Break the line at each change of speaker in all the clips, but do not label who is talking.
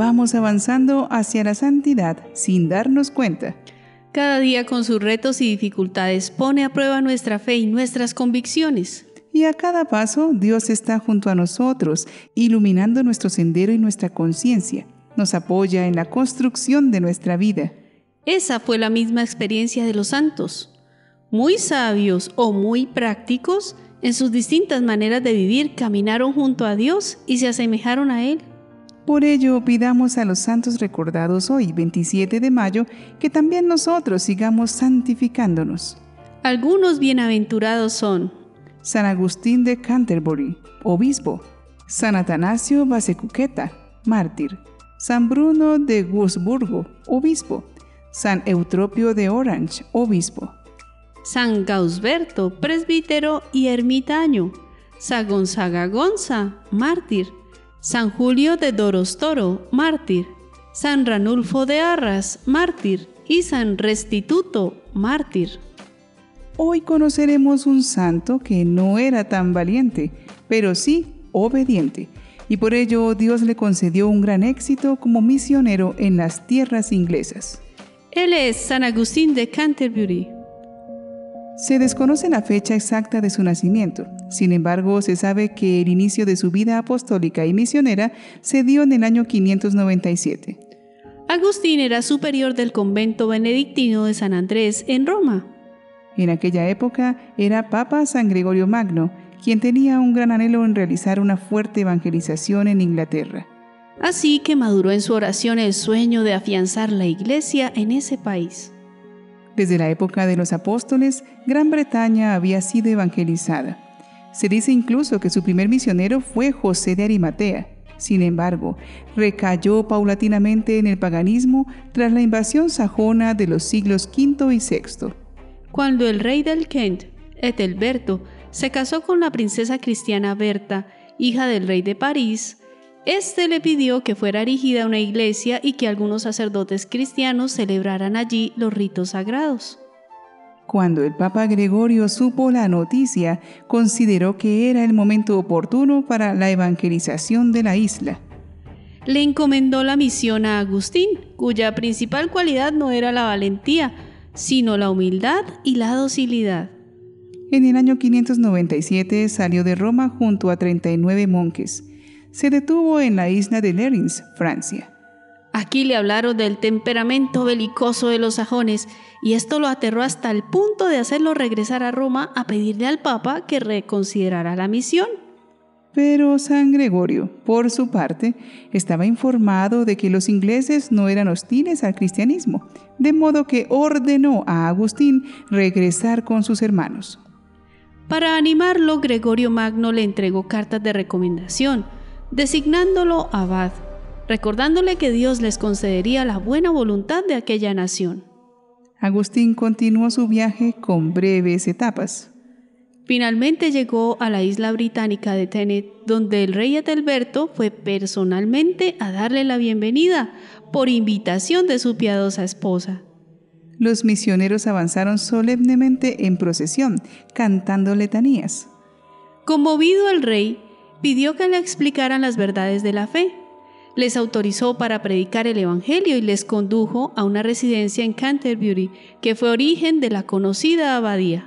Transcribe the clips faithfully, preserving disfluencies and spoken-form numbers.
vamos avanzando hacia la santidad sin darnos cuenta.
Cada día con sus retos y dificultades pone a prueba nuestra fe y nuestras convicciones.
Y a cada paso Dios está junto a nosotros, iluminando nuestro sendero y nuestra conciencia. Nos apoya en la construcción de nuestra vida.
Esa fue la misma experiencia de los santos. Muy sabios o muy prácticos, en sus distintas maneras de vivir caminaron junto a Dios y se asemejaron a Él.
Por ello, pidamos a los santos recordados hoy, veintisiete de mayo, que también nosotros sigamos santificándonos.
Algunos bienaventurados son
San Agustín de Canterbury, obispo; San Atanasio Basecuqueta, mártir; San Bruno de Wurzburgo, obispo; San Eutropio de Orange, obispo;
San Gausberto, presbítero y ermitaño; San Gonzaga Gonza, mártir; San Julio de Dorostoro, mártir; San Ranulfo de Arras, mártir; y San Restituto, mártir.
Hoy conoceremos un santo que no era tan valiente, pero sí obediente, y por ello Dios le concedió un gran éxito como misionero en las tierras inglesas.
Él es San Agustín de Canterbury.
Se desconoce la fecha exacta de su nacimiento. Sin embargo, se sabe que el inicio de su vida apostólica y misionera se dio en el año quinientos noventa y siete.
Agustín era superior del convento benedictino de San Andrés en Roma.
En aquella época era Papa San Gregorio Magno, quien tenía un gran anhelo en realizar una fuerte evangelización en Inglaterra.
Así que maduró en su oración el sueño de afianzar la iglesia en ese país.
Desde la época de los apóstoles, Gran Bretaña había sido evangelizada. Se dice incluso que su primer misionero fue José de Arimatea. Sin embargo, recayó paulatinamente en el paganismo tras la invasión sajona de los siglos quinto y sexto.
Cuando el rey del Kent, Ethelberto, se casó con la princesa cristiana Berta, hija del rey de París, este le pidió que fuera erigida una iglesia y que algunos sacerdotes cristianos celebraran allí los ritos sagrados.
Cuando el Papa Gregorio supo la noticia, consideró que era el momento oportuno para la evangelización de la isla.
Le encomendó la misión a Agustín, cuya principal cualidad no era la valentía, sino la humildad y la docilidad.
En el año quinientos noventa y siete salió de Roma junto a treinta y nueve monjes. Se detuvo en la isla de Lerins, Francia.
Aquí le hablaron del temperamento belicoso de los sajones y esto lo aterró hasta el punto de hacerlo regresar a Roma a pedirle al Papa que reconsiderara la misión.
Pero San Gregorio, por su parte, estaba informado de que los ingleses no eran hostiles al cristianismo, de modo que ordenó a Agustín regresar con sus hermanos.
Para animarlo, Gregorio Magno le entregó cartas de recomendación, designándolo abad, recordándole que Dios les concedería la buena voluntad de aquella nación.
Agustín continuó su viaje con breves etapas.
Finalmente llegó a la isla británica de Thanet, donde el rey Ethelberto fue personalmente a darle la bienvenida por invitación de su piadosa esposa.
Los misioneros avanzaron solemnemente en procesión, cantando letanías.
Conmovido el rey, pidió que le explicaran las verdades de la fe. Les autorizó para predicar el evangelio y les condujo a una residencia en Canterbury, que fue origen de la conocida abadía.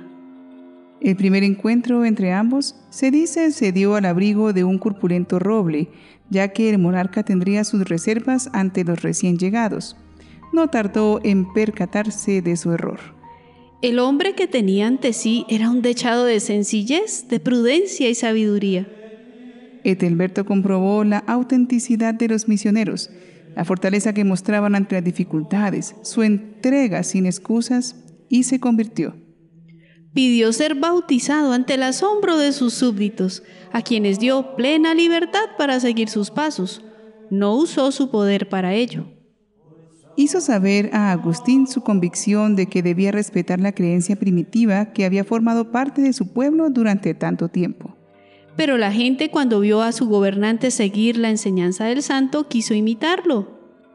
El primer encuentro entre ambos se dice se dio al abrigo de un corpulento roble, ya que el monarca tendría sus reservas ante los recién llegados. No tardó en percatarse de su error.
El hombre que tenía ante sí era un dechado de sencillez, de prudencia y sabiduría.
Ethelberto comprobó la autenticidad de los misioneros, la fortaleza que mostraban ante las dificultades, su entrega sin excusas, y se convirtió.
Pidió ser bautizado ante el asombro de sus súbditos, a quienes dio plena libertad para seguir sus pasos. No usó su poder para ello.
Hizo saber a Agustín su convicción de que debía respetar la creencia primitiva que había formado parte de su pueblo durante tanto tiempo.
Pero la gente, cuando vio a su gobernante seguir la enseñanza del santo, quiso imitarlo.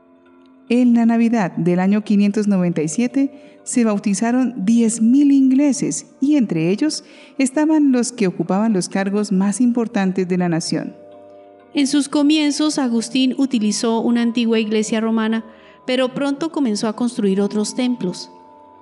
En la Navidad del año quinientos noventa y siete se bautizaron diez mil ingleses y entre ellos estaban los que ocupaban los cargos más importantes de la nación.
En sus comienzos, Agustín utilizó una antigua iglesia romana, pero pronto comenzó a construir otros templos.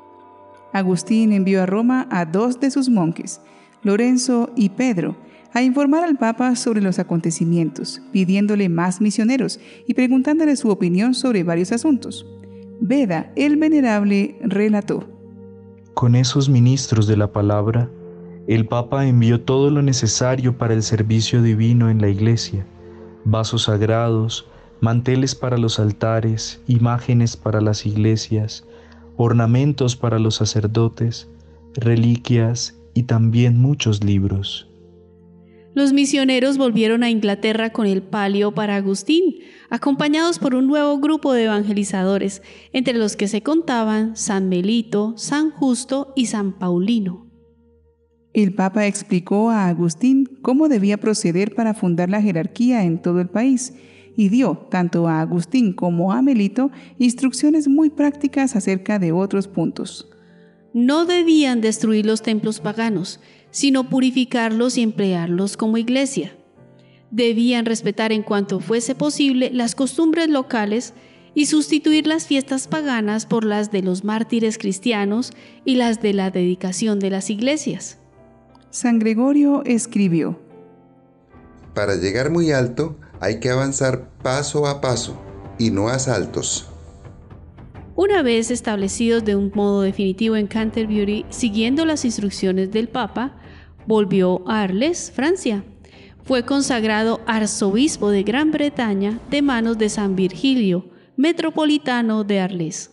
Agustín envió a Roma a dos de sus monjes, Lorenzo y Pedro, a informar al Papa sobre los acontecimientos, pidiéndole más misioneros y preguntándole su opinión sobre varios asuntos. Beda, el Venerable, relató:
Con esos ministros de la palabra, el Papa envió todo lo necesario para el servicio divino en la iglesia: vasos sagrados, manteles para los altares, imágenes para las iglesias, ornamentos para los sacerdotes, reliquias y también muchos libros.
Los misioneros volvieron a Inglaterra con el palio para Agustín, acompañados por un nuevo grupo de evangelizadores, entre los que se contaban San Melito, San Justo y San Paulino.
El Papa explicó a Agustín cómo debía proceder para fundar la jerarquía en todo el país y dio, tanto a Agustín como a Melito, instrucciones muy prácticas acerca de otros puntos.
No debían destruir los templos paganos, sino purificarlos y emplearlos como iglesia. Debían respetar en cuanto fuese posible las costumbres locales y sustituir las fiestas paganas por las de los mártires cristianos y las de la dedicación de las iglesias.
San Gregorio escribió:
Para llegar muy alto hay que avanzar paso a paso y no a saltos.
Una vez establecidos de un modo definitivo en Canterbury, siguiendo las instrucciones del Papa, volvió a Arles, Francia. Fue consagrado arzobispo de Gran Bretaña de manos de San Virgilio, metropolitano de Arles.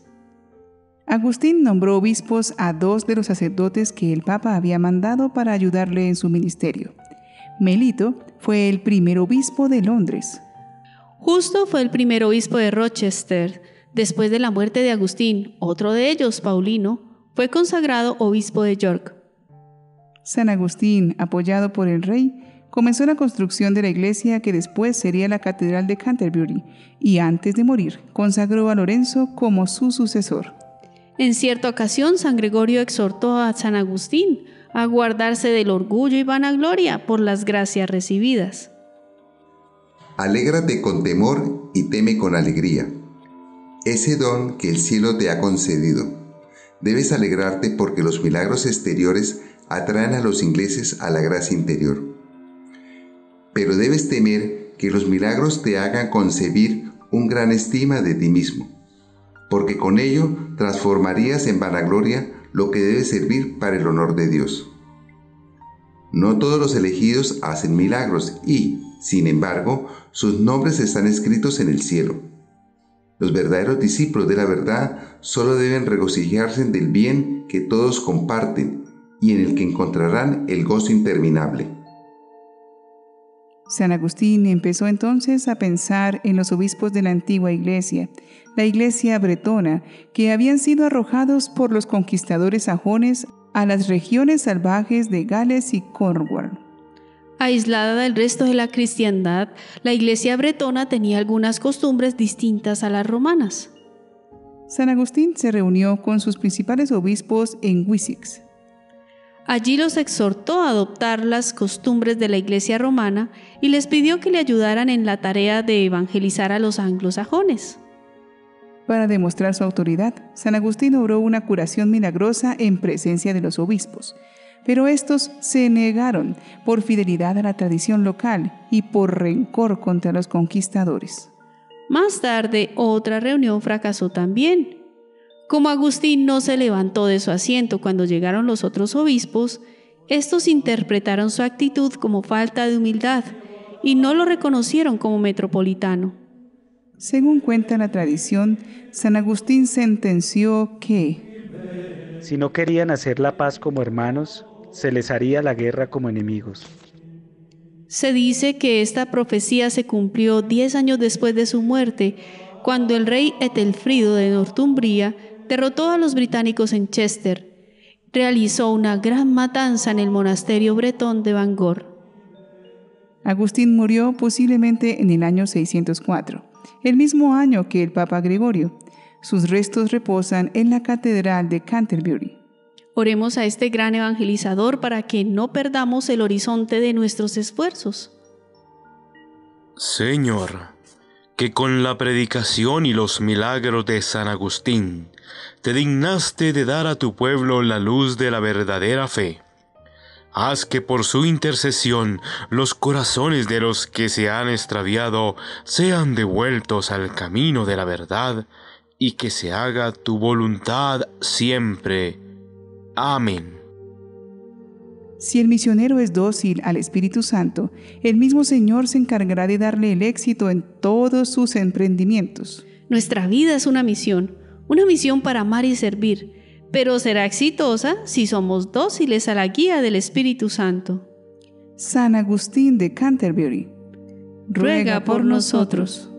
Agustín nombró obispos a dos de los sacerdotes que el Papa había mandado para ayudarle en su ministerio. Melito fue el primer obispo de Londres.
Justo fue el primer obispo de Rochester. Después de la muerte de Agustín, otro de ellos, Paulino, fue consagrado obispo de York.
San Agustín, apoyado por el rey, comenzó la construcción de la iglesia que después sería la Catedral de Canterbury y antes de morir consagró a Lorenzo como su sucesor.
En cierta ocasión, San Gregorio exhortó a San Agustín a guardarse del orgullo y vanagloria por las gracias recibidas.
Alégrate con temor y teme con alegría. Ese don que el cielo te ha concedido. Debes alegrarte porque los milagros exteriores atraen a los ingleses a la gracia interior. Pero debes temer que los milagros te hagan concebir un gran estima de ti mismo, porque con ello transformarías en vanagloria lo que debe servir para el honor de Dios. No todos los elegidos hacen milagros y, sin embargo, sus nombres están escritos en el cielo. Los verdaderos discípulos de la verdad solo deben regocijarse del bien que todos comparten y en el que encontrarán el gozo interminable.
San Agustín empezó entonces a pensar en los obispos de la antigua iglesia, la iglesia bretona, que habían sido arrojados por los conquistadores sajones a las regiones salvajes de Gales y Cornwall.
Aislada del resto de la cristiandad, la iglesia bretona tenía algunas costumbres distintas a las romanas.
San Agustín se reunió con sus principales obispos en Wessex.
Allí los exhortó a adoptar las costumbres de la iglesia romana y les pidió que le ayudaran en la tarea de evangelizar a los anglosajones.
Para demostrar su autoridad, San Agustín obró una curación milagrosa en presencia de los obispos, pero estos se negaron por fidelidad a la tradición local y por rencor contra los conquistadores.
Más tarde, otra reunión fracasó también. Como Agustín no se levantó de su asiento cuando llegaron los otros obispos, estos interpretaron su actitud como falta de humildad y no lo reconocieron como metropolitano.
Según cuenta la tradición, San Agustín sentenció que
si no querían hacer la paz como hermanos, se les haría la guerra como enemigos.
Se dice que esta profecía se cumplió diez años después de su muerte, cuando el rey Etelfrido de Northumbria derrotó a los británicos en Chester. Realizó una gran matanza en el monasterio bretón de Bangor.
Agustín murió posiblemente en el año seiscientos cuatro, el mismo año que el Papa Gregorio. Sus restos reposan en la Catedral de Canterbury.
Oremos a este gran evangelizador para que no perdamos el horizonte de nuestros esfuerzos.
Señor, que con la predicación y los milagros de San Agustín te dignaste de dar a tu pueblo la luz de la verdadera fe. Haz que por su intercesión los corazones de los que se han extraviado sean devueltos al camino de la verdad, y que se haga tu voluntad siempre. Amén.
Si el misionero es dócil al Espíritu Santo, el mismo Señor se encargará de darle el éxito en todos sus emprendimientos.
Nuestra vida es una misión, una misión para amar y servir, pero será exitosa si somos dóciles a la guía del Espíritu Santo.
San Agustín de Canterbury,
ruega por nosotros.